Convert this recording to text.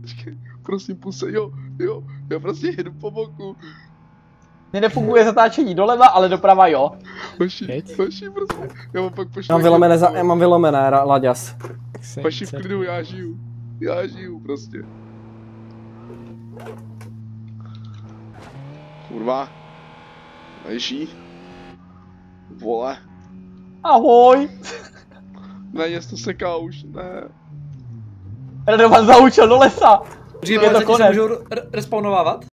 Prosím, puse, jo, já prostě jedu po boku. Mně nefunguje zatáčení doleva, ale doprava jo. Hoši, prostě, já mám pak pošlu. Já mám vylomené, Laďas. Hoši v klidu, já žiju prostě. Kurva. Ježí. Vole. Ahoj. Ne, mě to seká už, ne. Radovan zaučil do lesa. Říkám, že se můžou respawnovávat?